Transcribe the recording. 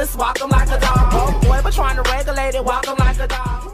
walk 'em like a dog. Oh boy, but trying to regulate it, walk 'em like a dog.